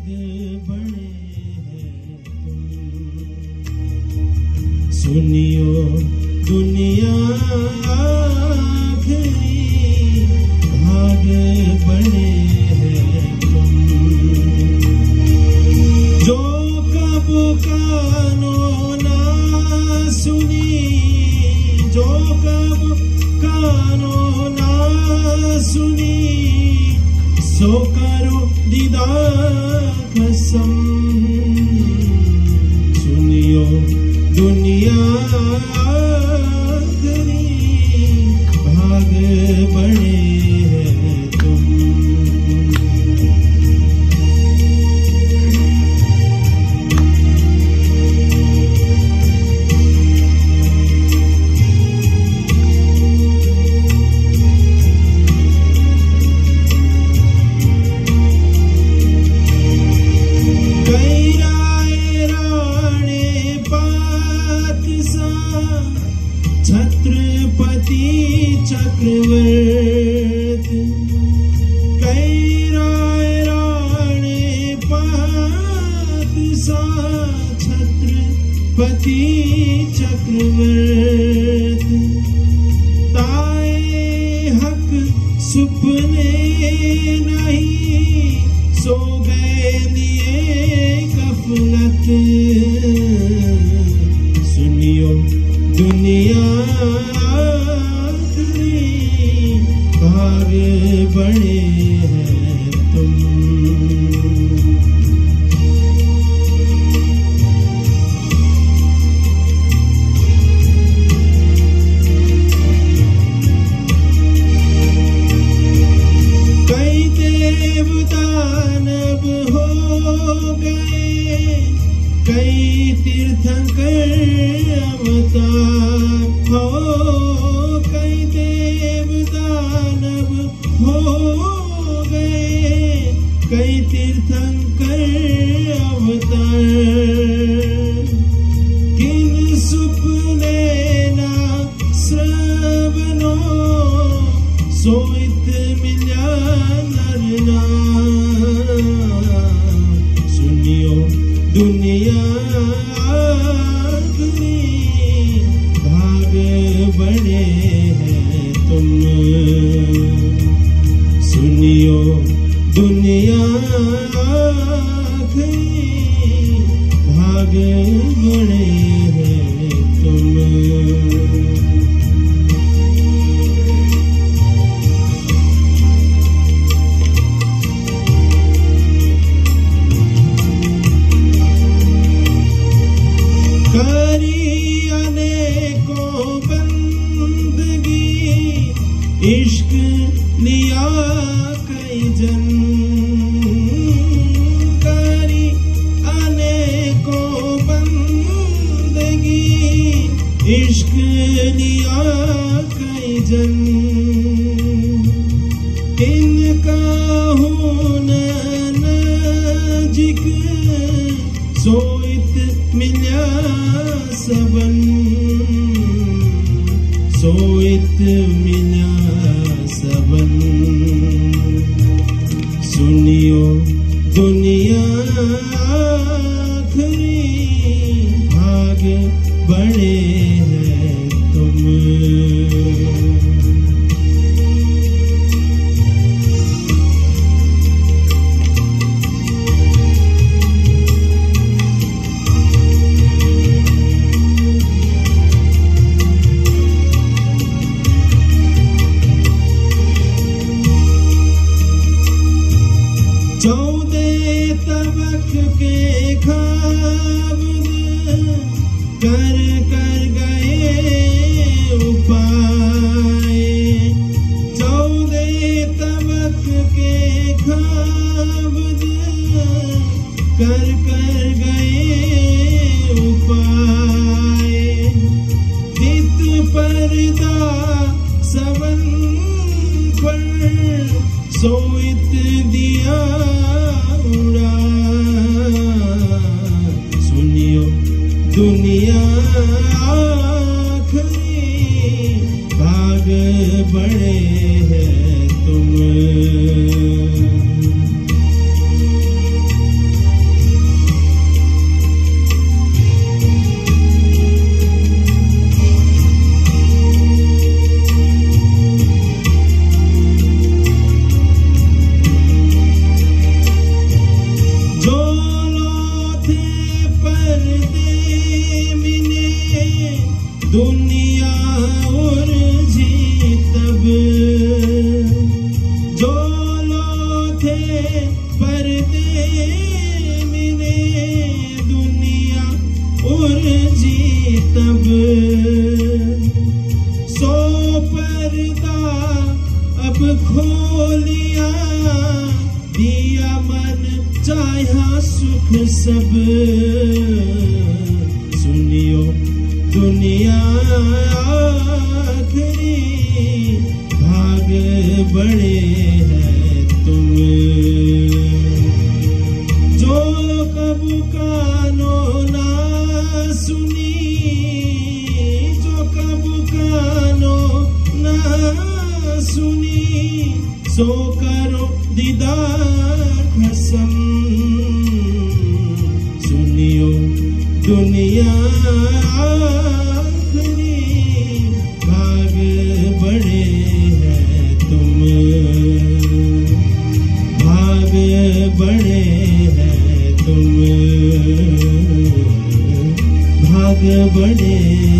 बड़े हैं तुम। सुनियो दुनिया आखिरी भाग बड़े हैं तुम। जो कब कानों ना सुनी, जो कब कानों ना सुनी, सो करो दीदार कसम। सुनियो दुनिया आखिरी भाग बड़े हैं तुम। छत्रपति चक्रवर्ती कई राय राणे पातसा। छत्रपति चक्रवर्ती ताए हक सुपने नहीं, सो गए लिए गफलत। सुनियो दुनिया आखिरी भाग बड़े हैं तुम। कई देव दानव हो गए, कई तीर्थंकर अवतार हो। कई देव दानव हो गए, कई तीर्थंकर अवतार। किन सुपने ना श्रवणो, सोइत मिल्या नरनाम। सुनियो दुनिया आखिरी भाग बड़े हैं तुम। सुनियो दुनिया आखिरी भाग बड़े हैं तुम। इश्क लिया कई जन, करी अनेकों बंदगी। इश्क लिया कई जन, इनका हुन नजिक, सोइत मिल्या सबन। सोइत मिल्या सबन। सुनियो दुनिया आखिरी भाग बड़े हैं तुम। तबक के ख्वाब कर कर गए उपाय। 14 तबक के ख्वाब कर कर गए उपाय। दित पर्दा सवन पर, सोइत दिया उड़ा। सुनियो दुनिया आखिरी भाग बड़े हैं तुम। तब सो पर्दा अब खोलिया, दिया मन चाहा सुख सब। सुनियो दुनिया आखरी, भाग बड़े हैं तुम। जो कबू कानो ना सुनी, जो कबू कानो ना सुनी, सो करो दीदार कसम। सुनियो दुनिया आखरी, भाग बड़े हैं तुम। भाग बड़े हैं तुम, भाग बड़े